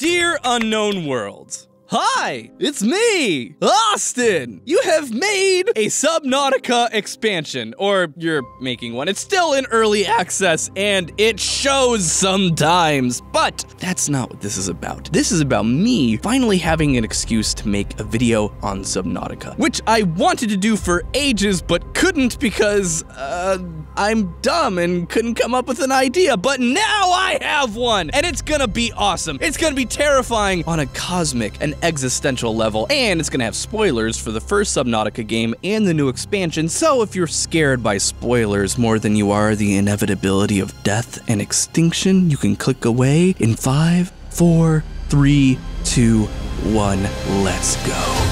Dear Unknown Worlds, hi, it's me, Austin. You have made a Subnautica expansion, or you're making one. It's still in early access, and it shows sometimes, but that's not what this is about. This is about me finally having an excuse to make a video on Subnautica, which I wanted to do for ages, but couldn't because, I'm dumb and couldn't come up with an idea, but now I have one, and it's gonna be awesome. It's gonna be terrifying on a cosmic and existential level, and it's gonna have spoilers for the first Subnautica game and the new expansion, so if you're scared by spoilers more than you are the inevitability of death and extinction, you can click away in 5, 4, 3, 2, 1, let's go.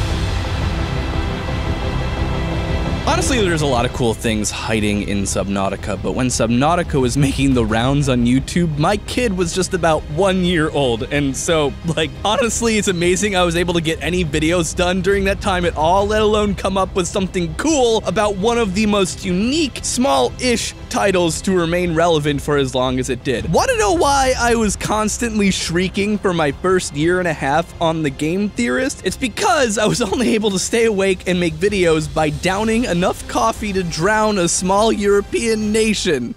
Honestly, there's a lot of cool things hiding in Subnautica, but when Subnautica was making the rounds on YouTube, my kid was just about 1 year old, and so, honestly, it's amazing I was able to get any videos done during that time at all, let alone come up with something cool about one of the most unique, small-ish titles to remain relevant for as long as it did. Want to know why I was constantly shrieking for my first year and a half on the game Theorist? It's because I was only able to stay awake and make videos by downing enough coffee to drown a small European nation.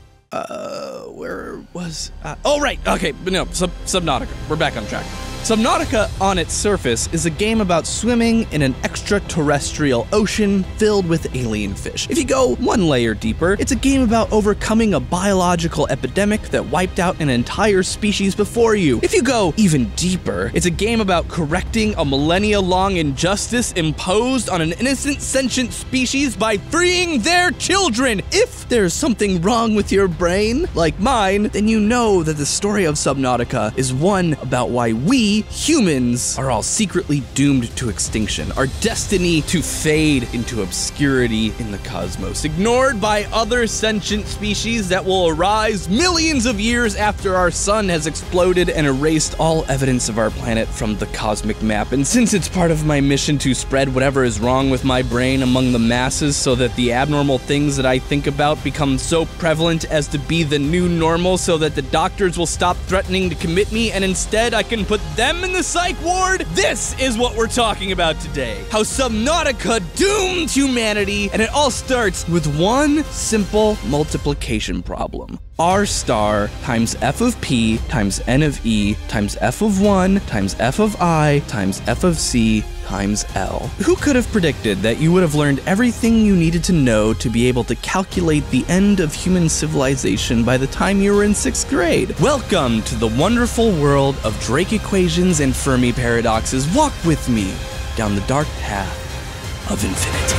Where was... oh, right, okay, but no, Subnautica. We're back on track. Subnautica, on its surface, is a game about swimming in an extraterrestrial ocean filled with alien fish. If you go one layer deeper, it's a game about overcoming a biological epidemic that wiped out an entire species before you. If you go even deeper, it's a game about correcting a millennia-long injustice imposed on an innocent sentient species by freeing their children. If there's something wrong with your brain, like mine, then you know that the story of Subnautica is one about why we, humans, are all secretly doomed to extinction, our destiny to fade into obscurity in the cosmos, ignored by other sentient species that will arise millions of years after our sun has exploded and erased all evidence of our planet from the cosmic map. And since it's part of my mission to spread whatever is wrong with my brain among the masses so that the abnormal things that I think about become so prevalent as to be the new normal so that the doctors will stop threatening to commit me and instead I can put them in the psych ward? This is what we're talking about today. How Subnautica doomed humanity, and it all starts with one simple multiplication problem. R star times f of p times n of e times f of 1 times f of I times f of c times L. Who could have predicted that you would have learned everything you needed to know to be able to calculate the end of human civilization by the time you were in 6th grade? Welcome to the wonderful world of Drake equations and Fermi paradoxes. Walk with me down the dark path of infinity.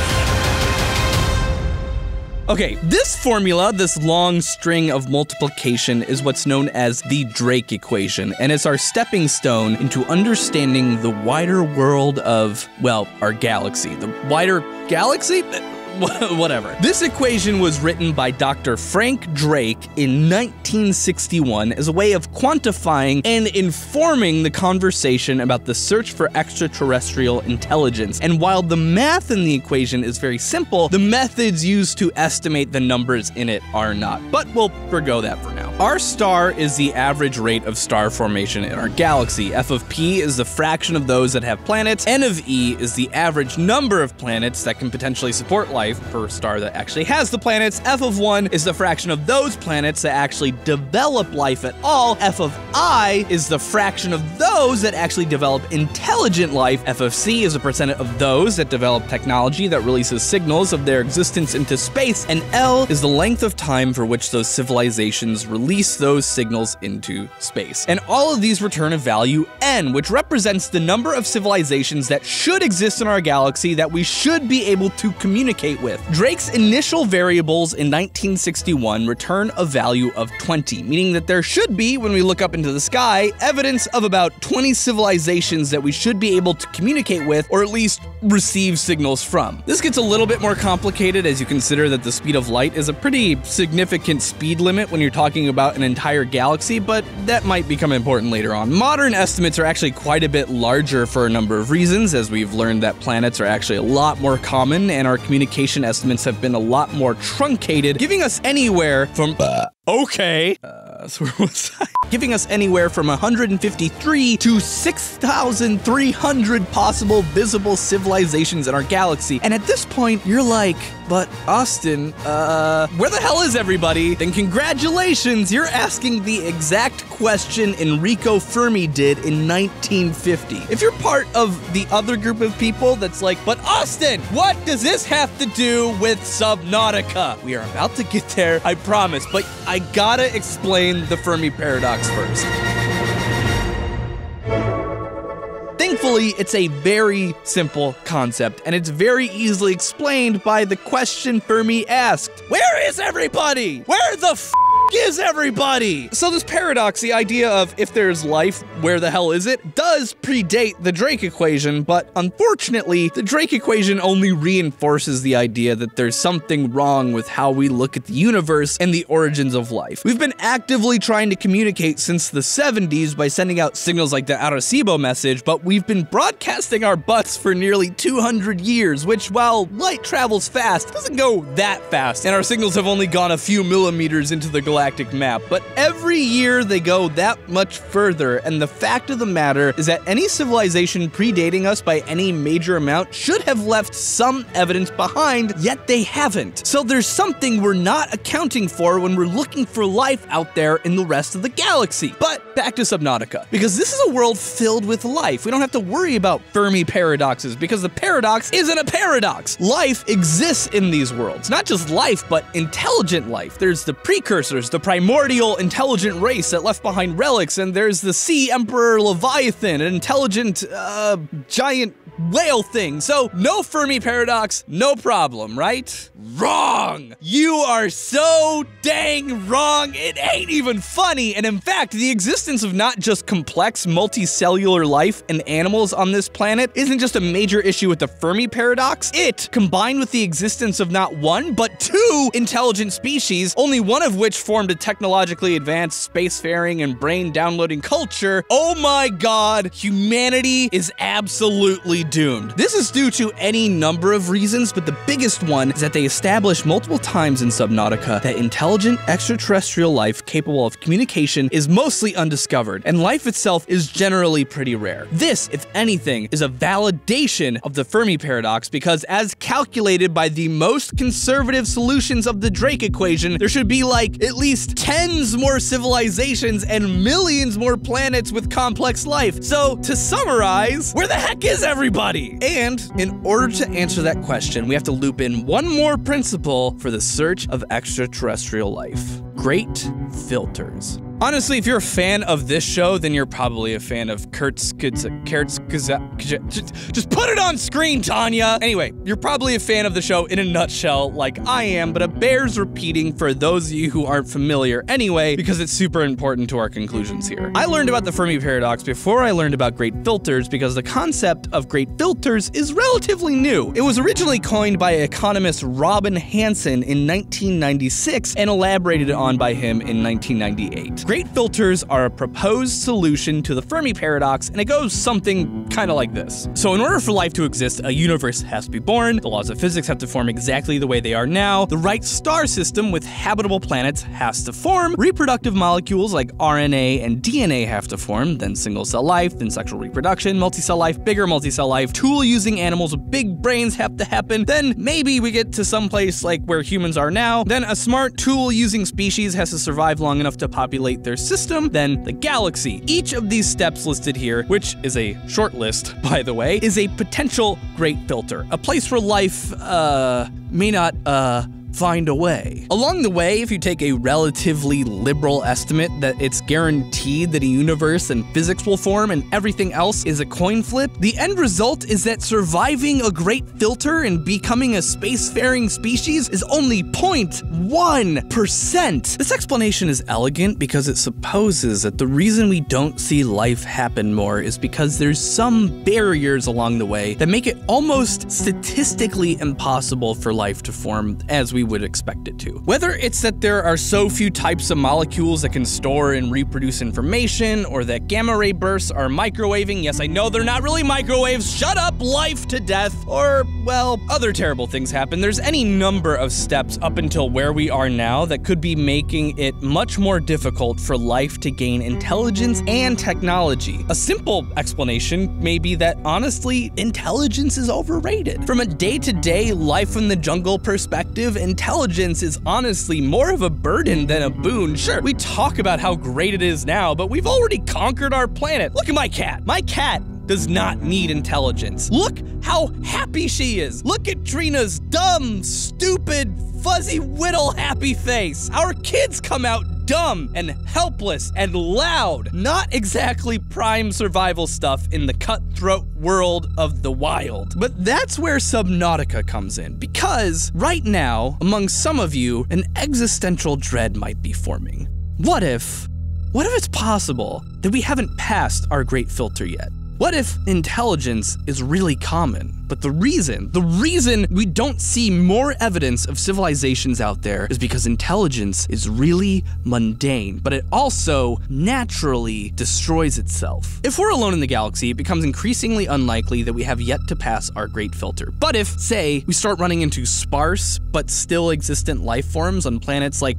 Okay, this formula, this long string of multiplication, is what's known as the Drake equation, and it's our stepping stone into understanding the wider world of, well, our galaxy. The wider galaxy? Whatever. This equation was written by Dr. Frank Drake in 1961 as a way of quantifying and informing the conversation about the search for extraterrestrial intelligence. And while the math in the equation is very simple, the methods used to estimate the numbers in it are not. But we'll forgo that for now. R star is the average rate of star formation in our galaxy. F of p is the fraction of those that have planets. N of e is the average number of planets that can potentially support life per star that actually has the planets. F of 1 is the fraction of those planets that actually develop life at all. F of I is the fraction of those that actually develop intelligent life. F of c is a percent of those that develop technology that releases signals of their existence into space. And L is the length of time for which those civilizations release those signals into space. And all of these return a value n, which represents the number of civilizations that should exist in our galaxy that we should be able to communicate with. Drake's initial variables in 1961 return a value of 20, meaning that there should be, when we look up into the sky, evidence of about 20 civilizations that we should be able to communicate with, or at least receive signals from. This gets a little bit more complicated as you consider that the speed of light is a pretty significant speed limit when you're talking about an entire galaxy, but that might become important later on. Modern estimates are actually quite a bit larger for a number of reasons, as we've learned that planets are actually a lot more common and our communication estimates have been a lot more truncated, giving us anywhere from okay Where was I? Giving us anywhere from 153 to 6,300 possible visible civilizations in our galaxy. And at this point, you're like, but Austin, where the hell is everybody? Then congratulations, you're asking the exact question Enrico Fermi did in 1950. If you're part of the other group of people that's like, but Austin, what does this have to do with Subnautica? We are about to get there, I promise, but I gotta explain the Fermi Paradox first. Thankfully, it's a very simple concept, and it's very easily explained by the question Fermi asked. Where is everybody? Where the f is everybody? So this paradox, the idea of if there's life, where the hell is it, does predate the Drake equation, but unfortunately, the Drake equation only reinforces the idea that there's something wrong with how we look at the universe and the origins of life. We've been actively trying to communicate since the 70s by sending out signals like the Arecibo message, but we've been broadcasting our butts for nearly 200 years, which, while light travels fast, doesn't go that fast, and our signals have only gone a few millimeters into the galactic map, but every year they go that much further, and the fact of the matter is that any civilization predating us by any major amount should have left some evidence behind, yet they haven't. So there's something we're not accounting for when we're looking for life out there in the rest of the galaxy. But back to Subnautica, because this is a world filled with life. We don't have to worry about Fermi paradoxes, because the paradox isn't a paradox. Life exists in these worlds. Not just life, but intelligent life. There's the precursors, the primordial intelligent race that left behind relics, and there's the Sea Emperor Leviathan, an intelligent, giant whale thing. So no Fermi paradox, no problem, right? Wrong! You are so dang wrong, it ain't even funny. And in fact, the existence of not just complex multicellular life and animals on this planet isn't just a major issue with the Fermi paradox. It, combined with the existence of not one, but two intelligent species, only one of which formed a technologically advanced spacefaring and brain downloading culture, oh my god, humanity is absolutely doomed. This is due to any number of reasons, but the biggest one is that they established multiple times in Subnautica that intelligent extraterrestrial life capable of communication is mostly undiscovered, and life itself is generally pretty rare. This, if anything, is a validation of the Fermi paradox, because as calculated by the most conservative solutions of the Drake equation, there should be like at least tens more civilizations and millions more planets with complex life. So to summarize, where the heck is everybody? And in order to answer that question, we have to loop in one more principle for the search of extraterrestrial life: great filters. Honestly, if you're a fan of this show, then you're probably a fan of just put it on screen, Tanya! Anyway, you're probably a fan of the show in a nutshell, like I am, but it bears repeating for those of you who aren't familiar anyway, because it's super important to our conclusions here. I learned about the Fermi Paradox before I learned about great filters, because the concept of great filters is relatively new. It was originally coined by economist Robin Hanson in 1996 and elaborated on by him in 1998. Great filters are a proposed solution to the Fermi paradox, and it goes something kind of like this. So in order for life to exist, a universe has to be born, the laws of physics have to form exactly the way they are now, the right star system with habitable planets has to form, reproductive molecules like RNA and DNA have to form, then single-cell life, then sexual reproduction, multi-cell life, bigger multi-cell life, tool-using animals with big brains have to happen, then maybe we get to some place like where humans are now, then a smart tool-using species has to survive long enough to populate their system, then the galaxy. Each of these steps listed here, which is a short list, by the way, is a potential great filter. A place where life, may not, find a way. Along the way, if you take a relatively liberal estimate that it's guaranteed that a universe and physics will form and everything else is a coin flip, the end result is that surviving a great filter and becoming a spacefaring species is only 0.1%. This explanation is elegant because it supposes that the reason we don't see life happen more is because there's some barriers along the way that make it almost statistically impossible for life to form as we would expect it to. Whether it's that there are so few types of molecules that can store and reproduce information, or that gamma ray bursts are microwaving, yes, I know they're not really microwaves, shut up, life to death, or well, other terrible things happen. There's any number of steps up until where we are now that could be making it much more difficult for life to gain intelligence and technology. A simple explanation may be that, honestly, intelligence is overrated. From a day-to-day life in the jungle perspective, intelligence is honestly more of a burden than a boon. Sure, we talk about how great it is now, but we've already conquered our planet. Look at my cat. My cat does not need intelligence. Look how happy she is. Look at Trina's dumb, stupid, fuzzy whittle happy face. Our kids come out dumb and helpless and loud. Not exactly prime survival stuff in the cutthroat world of the wild. But that's where Subnautica comes in, because right now, among some of you, an existential dread might be forming. What if it's possible that we haven't passed our great filter yet? What if intelligence is really common? But the reason we don't see more evidence of civilizations out there is because intelligence is really mundane, but it also naturally destroys itself. If we're alone in the galaxy, it becomes increasingly unlikely that we have yet to pass our great filter. But if, say, we start running into sparse but still existent life forms on planets like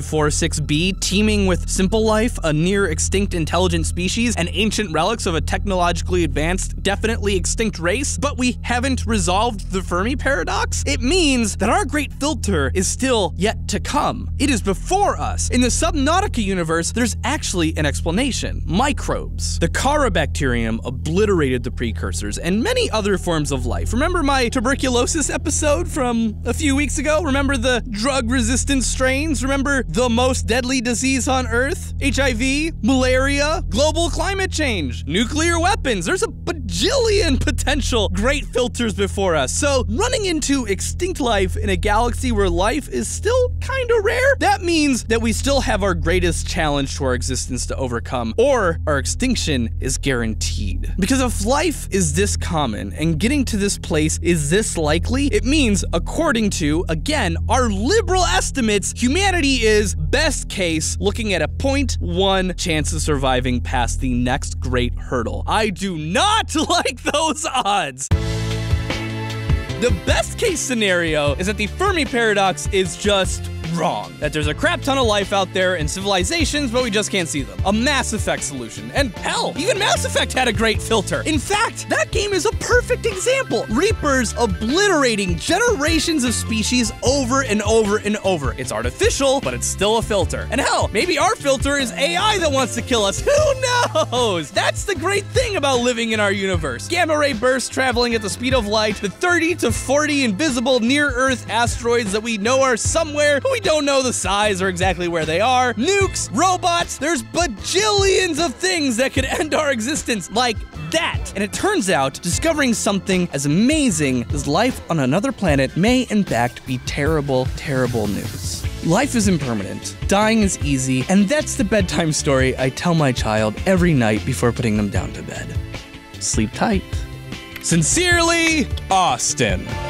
4546b, teeming with simple life, a near extinct intelligent species, and ancient relics of a technologically advanced, definitely extinct race, but we haven't resolved the Fermi Paradox, it means that our great filter is still yet to come. It is before us. In the Subnautica universe, there's actually an explanation. Microbes. The Carabacterium obliterated the precursors and many other forms of life. Remember my tuberculosis episode from a few weeks ago? Remember the drug-resistant strains? Remember the most deadly disease on Earth? HIV, malaria, global climate change, nuclear weapons. There's a bajillion potential great filters before us. So running into extinct life in a galaxy where life is still kind of rare, that means that we still have our greatest challenge to our existence to overcome, or our extinction is guaranteed. Because if life is this common and getting to this place is this likely, it means, according to, again, our liberal estimates, humanity is, best case, looking at a 0.1 chance of surviving past the next great hurdle. I do not like those odds. The best case scenario is that the Fermi Paradox is just wrong. That there's a crap ton of life out there and civilizations, but we just can't see them. A Mass Effect solution. And hell, even Mass Effect had a great filter. In fact, that game is a perfect example. Reapers obliterating generations of species over and over and over. It's artificial, but it's still a filter. And hell, maybe our filter is AI that wants to kill us. Who knows? That's the great thing about living in our universe. Gamma ray bursts traveling at the speed of light, the 30 to 40 invisible near-Earth asteroids that we know are somewhere, but we don't know the size or exactly where they are, nukes, robots, there's bajillions of things that could end our existence like that. And it turns out discovering something as amazing as life on another planet may in fact be terrible, terrible news. Life is impermanent, dying is easy, and that's the bedtime story I tell my child every night before putting them down to bed. Sleep tight. Sincerely, Austin.